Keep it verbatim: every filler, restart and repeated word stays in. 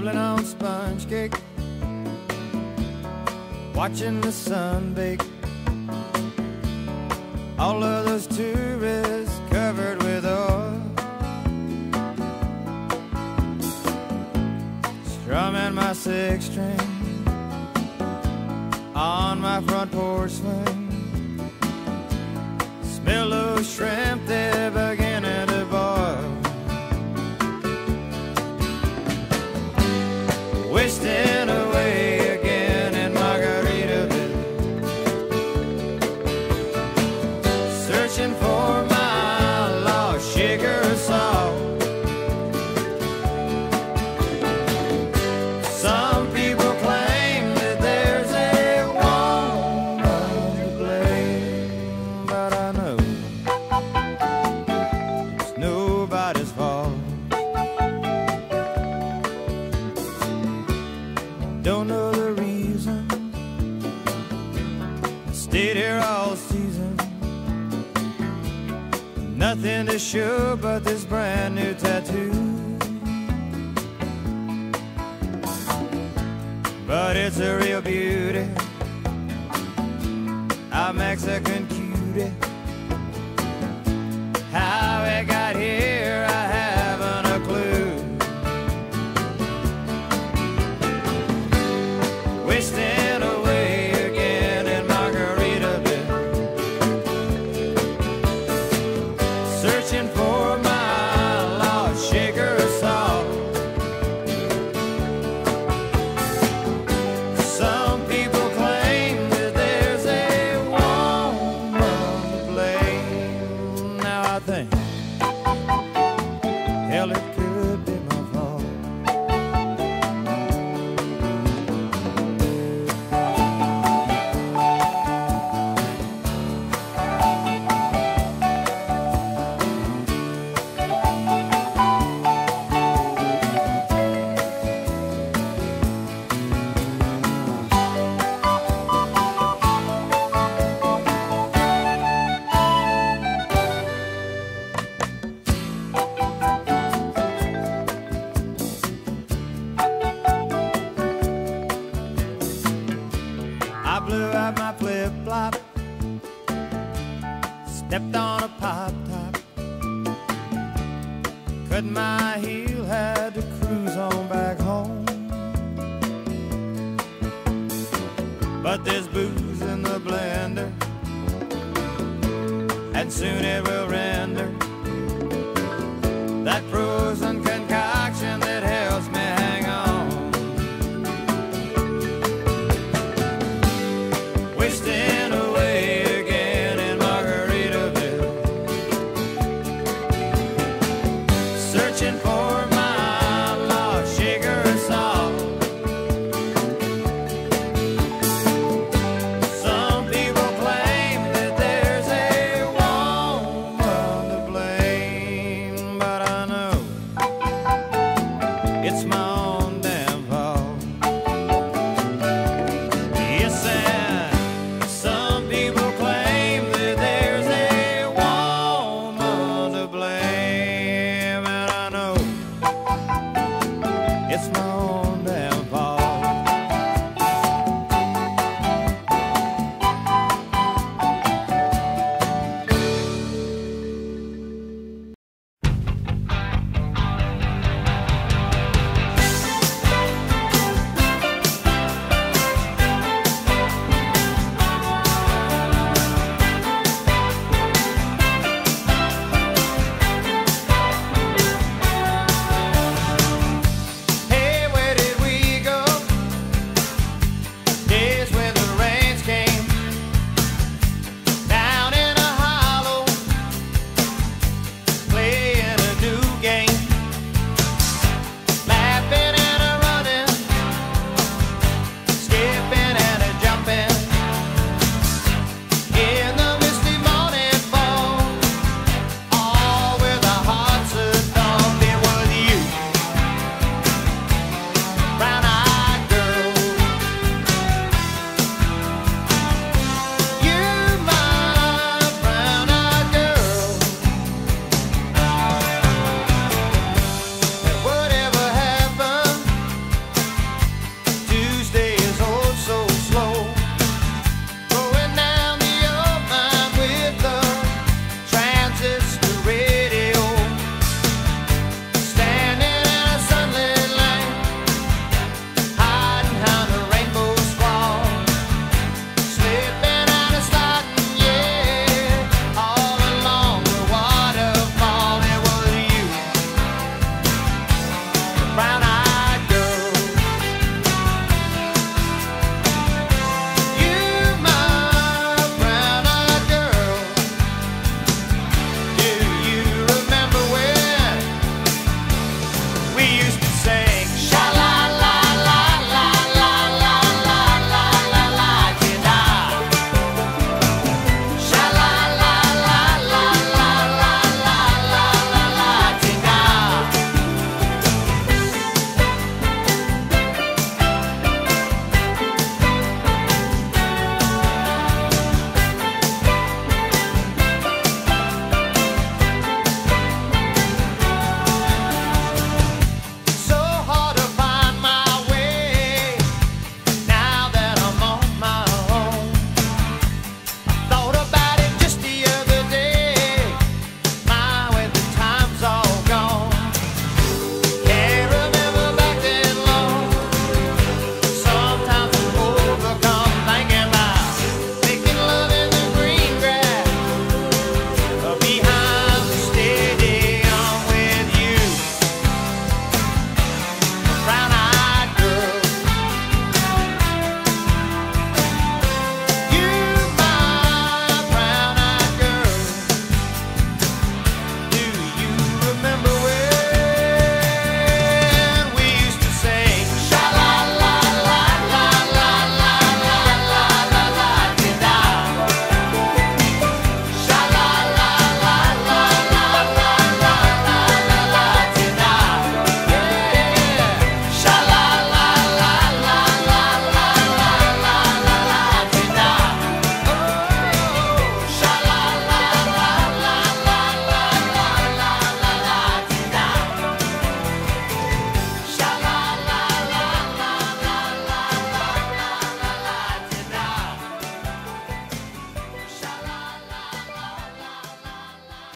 nibbling on sponge cake, watching the sun bake. All of those tourists covered with oil, strumming my six string on my front porch swing. Smell those shrimp, they're beginning to boil. Wasting away again in Margaritaville, searching for my lost sugar or salt. Some people claim that there's a woman to blame, but I know it's nobody's fault. Don't know the reason, stayed here all season. Nothing to show but this brand new tattoo, but it's a real beauty, a Mexican cutie. How it got here, I haven't a clue. Wasting away again in Margaritaville, searching for my lost sugar or salt. Some people claim that there's a woman to blame. Now I think, hell, it could be my fault. I blew out my flip-flop, stepped on a pop-top, cut my heel, had to cruise on back home. But there's booze in the blender, and soon it will render that frozen concoction that helps me hang on. Wasting away again in Margaritaville, searching for my lost sugar and salt. Some people claim that there's a woman to blame, but I know it's my own damn fault. Yes, and some people claim that there's a woman to blame, and I know it's my